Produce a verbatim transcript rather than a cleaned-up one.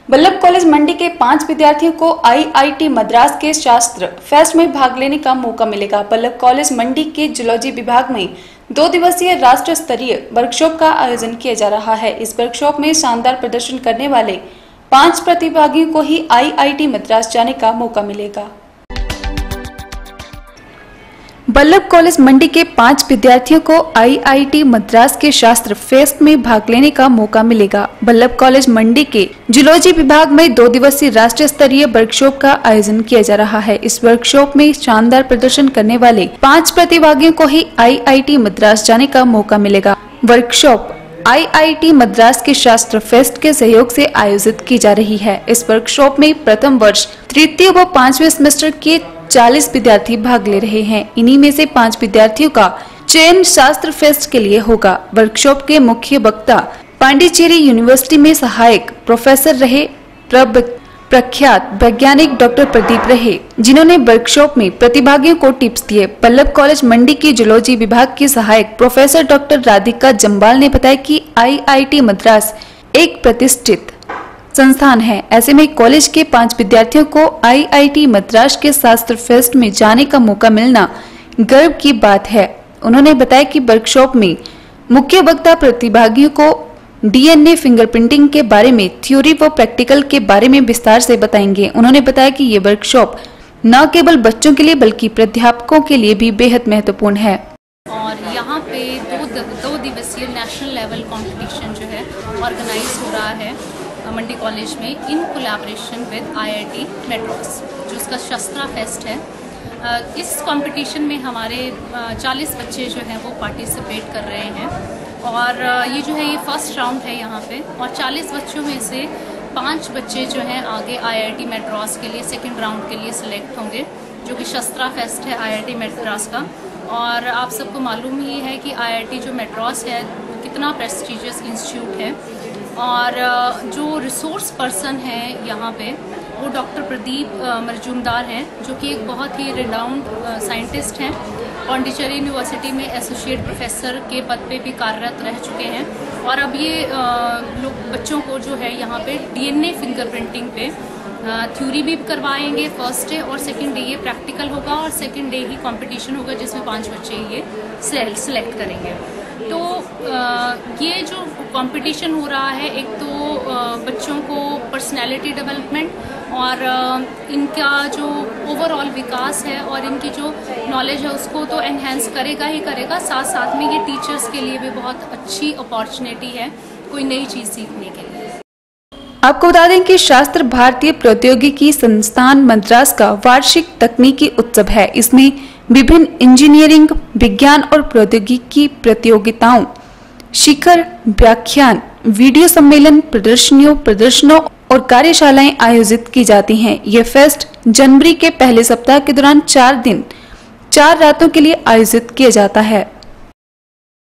Ballabh college मंडी के पांच विद्यार्थियों को आईआईटी मद्रास के शास्त्र फेस्ट में भाग लेने का मौका मिलेगा। बल्लभ कॉलेज मंडी के जूलॉजी विभाग में दो दिवसीय राष्ट्र स्तरीय वर्कशॉप का आयोजन किया जा रहा है। इस वर्कशॉप में शानदार प्रदर्शन करने वाले पांच प्रतिभागियों को ही आईआईटी मद्रास जाने का मौका मिलेगा। बल्लभ कॉलेज मंडी के पांच विद्यार्थियों को आईआईटी मद्रास के शास्त्र फेस्ट में भाग लेने का मौका मिलेगा। बल्लभ कॉलेज मंडी के जूलॉजी विभाग में दो दिवसीय राष्ट्रीय स्तरीय वर्कशॉप का आयोजन किया जा रहा है। इस वर्कशॉप में शानदार प्रदर्शन करने वाले पांच प्रतिभागियों को ही आईआईटी मद्रास जाने का मौका मिलेगा। वर्कशॉप आईआईटी मद्रास के शास्त्र फेस्ट के सहयोग से आयोजित की जा रही है। इस वर्कशॉप में प्रथम वर्ष, तृतीय व पांचवें सेमेस्टर के चालीस विद्यार्थी भाग ले रहे हैं। इन्हीं में से पांच विद्यार्थियों का चयन शास्त्र फेस्ट के लिए होगा। वर्कशॉप के मुख्य वक्ता पांडिचेरी यूनिवर्सिटी में सहायक प्रोफेसर रहे प्रख्यात वैज्ञानिक डॉक्टर प्रदीप रहे, जिन्होंने वर्कशॉप में प्रतिभागियों को टिप्स दिए। बल्लभ कॉलेज मंडी की जूलॉजी विभाग की सहायक प्रोफेसर डॉक्टर राधिका जम्बाल ने बताया कि आईआईटी मद्रास एक प्रतिष्ठित संस्थान है। ऐसे में कॉलेज के पांच विद्यार्थियों को आईआईटी मद्रास के शास्त्र फेस्ट में जाने का मौका मिलना गर्व की बात है। उन्होंने बताया कि वर्कशॉप में मुख्य वक्ता प्रतिभागियों को डीएनए फिंगरप्रिंटिंग के बारे में थ्योरी व प्रैक्टिकल के बारे में विस्तार से बताएंगे। उन्होंने बताया कि ये वर्कशॉप न केवल बच्चों के लिए बल्कि प्राध्यापकों के लिए भी बेहद महत्वपूर्ण है। और यहाँ पे दो दो दिवसीय नेशनल लेवल कंपटीशन जो है ऑर्गेनाइज हो रहा है मंडी कॉलेज में in collaboration with IIT Madras, जो उसका शस्त्रा फेस्ट है। इस कंपटीशन में हमारे चालीस बच्चे जो हैं वो पार्टिसिपेट कर रहे हैं और ये जो है ये फर्स्ट राउंड है यहाँ पे, और चालीस बच्चों में से पाँच बच्चे जो हैं आगे आईआईटी मद्रास के लिए सेकंड राउंड के लिए सिलेक्ट होंगे, जो कि शस्त्रा फेस्ट है आईआईटी मद्रास का। और आप सबको मालूम ही है कि आईआईटी जो मद्रास है वो कितना प्रेस्टिजियस इंस्टीट्यूट है, और जो रिसोर्स पर्सन है यहाँ पे वो डॉक्टर प्रदीप मजूमदार हैं, जो कि एक बहुत ही रिनाउंड साइंटिस्ट हैं। पांडिचेरी यूनिवर्सिटी में एसोसिएट प्रोफेसर के पद पे भी कार्यरत रह चुके हैं, और अब ये लोग बच्चों को जो है यहाँ पे डीएनए फिंगरप्रिंटिंग पे थ्योरी भी करवाएंगे। फर्स्ट डे और सेकंड डे ये प्रैक्टिकल होगा, और सेकंड डे ही कंपटीशन होगा जिसमें पांच बच्चे ये सिलेक्ट करेंगे। तो ये जो कंपटीशन हो रहा है, एक तो बच्चों को पर्सनैलिटी डेवलपमेंट और इनका जो ओवरऑल विकास है और इनकी जो नॉलेज है उसको तो एनहेंस करेगा ही करेगा, साथ साथ में ये टीचर्स के लिए भी बहुत अच्छी अपॉर्चुनिटी है कोई नई चीज़ सीखने के लिए। आपको बता दें कि शास्त्र भारतीय प्रौद्योगिकी संस्थान मद्रास का वार्षिक तकनीकी उत्सव है। इसमें विभिन्न इंजीनियरिंग, विज्ञान और प्रौद्योगिकी प्रतियोगिताओं, शिखर व्याख्यान, वीडियो सम्मेलन, प्रदर्शनियों प्रदर्शनों और कार्यशालाएं आयोजित की जाती हैं। ये फेस्ट जनवरी के पहले सप्ताह के दौरान चार दिन चार रातों के लिए आयोजित किया जाता है।